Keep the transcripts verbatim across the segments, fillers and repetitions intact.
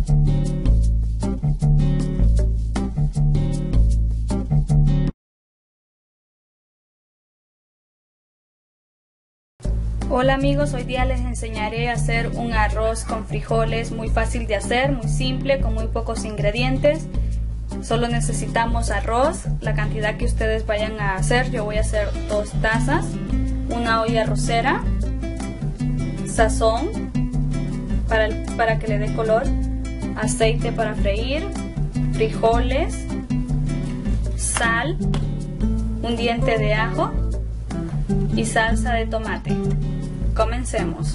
Hola amigos, hoy día les enseñaré a hacer un arroz con frijoles muy fácil de hacer, muy simple, con muy pocos ingredientes. Solo necesitamos arroz, la cantidad que ustedes vayan a hacer. Yo voy a hacer dos tazas, una olla arrocera, sazón para, el, para que le dé color, aceite para freír, frijoles, sal, un diente de ajo y salsa de tomate. Comencemos.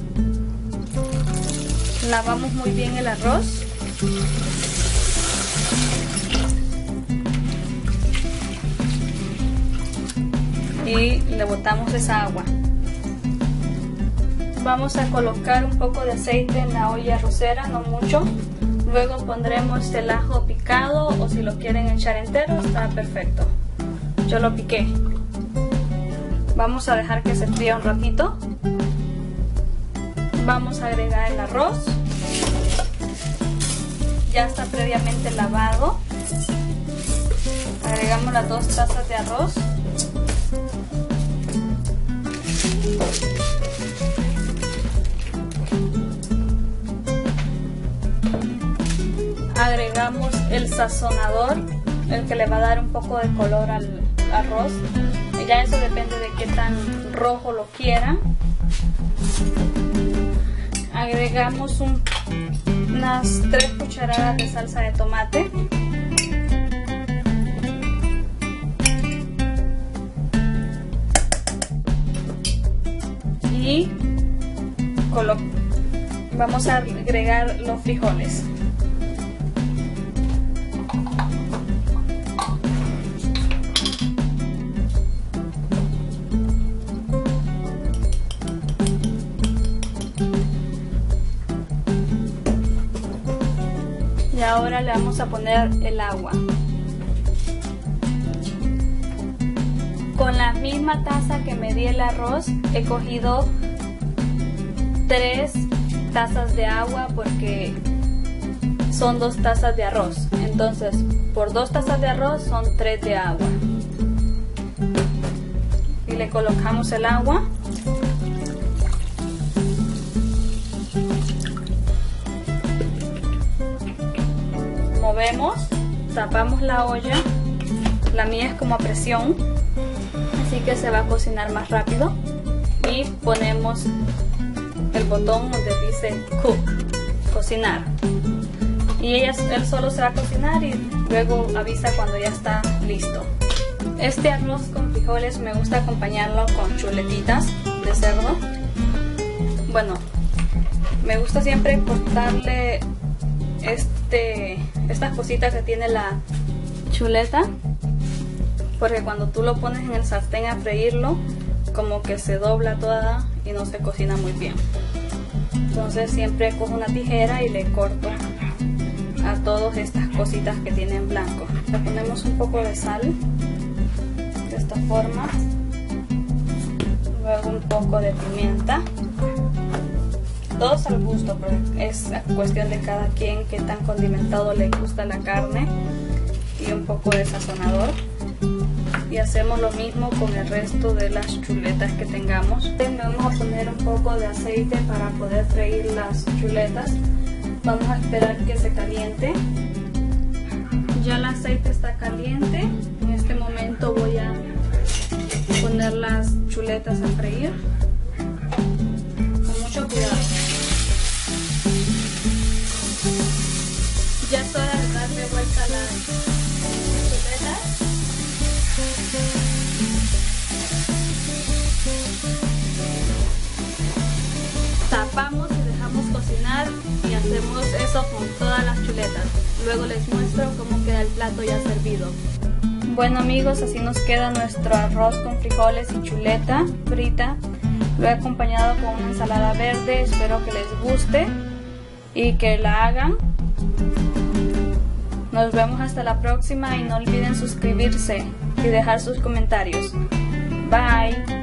Lavamos muy bien el arroz. Y le botamos esa agua. Vamos a colocar un poco de aceite en la olla arrocera, no mucho. Luego pondremos el ajo picado, o si lo quieren echar entero está perfecto. Yo lo piqué. Vamos a dejar que se fría un ratito. Vamos a agregar el arroz. Ya está previamente lavado. Agregamos las dos tazas de arroz. Agregamos el sazonador, el que le va a dar un poco de color al arroz. Ya eso depende de qué tan rojo lo quieran. Agregamos un, unas tres cucharadas de salsa de tomate. Y vamos a agregar los frijoles. Y ahora le vamos a poner el agua. Con la misma taza que medí el arroz, he cogido tres tazas de agua porque son dos tazas de arroz. Entonces, por dos tazas de arroz son tres de agua. Y le colocamos el agua. Movemos, tapamos la olla. La mía es como a presión, así que se va a cocinar más rápido. Y ponemos el botón donde dice cook, cocinar. Y ella, él solo se va a cocinar y luego avisa cuando ya está listo. Este arroz con frijoles me gusta acompañarlo con chuletitas de cerdo. Bueno, me gusta siempre cortarle este, estas cositas que tiene la chuleta, porque cuando tú lo pones en el sartén a freírlo, como que se dobla toda y no se cocina muy bien. Entonces siempre cojo una tijera y le corto a todas estas cositas que tienen blanco. Le ponemos un poco de sal, de esta forma, luego un poco de pimienta. Todos al gusto, pero es cuestión de cada quien qué tan condimentado le gusta la carne, y un poco de sazonador. Y hacemos lo mismo con el resto de las chuletas que tengamos. Le vamos a poner un poco de aceite para poder freír las chuletas. Vamos a esperar que se caliente. Ya el aceite está caliente. En este momento voy a poner las chuletas a freír con mucho cuidado. Ya es hora de darle vuelta a las chuletas. Tapamos y dejamos cocinar, y hacemos eso con todas las chuletas. Luego les muestro cómo queda el plato ya servido. Bueno amigos, así nos queda nuestro arroz con frijoles y chuleta frita. Lo he acompañado con una ensalada verde. Espero que les guste y que la hagan. Nos vemos hasta la próxima y no olviden suscribirse y dejar sus comentarios. Bye.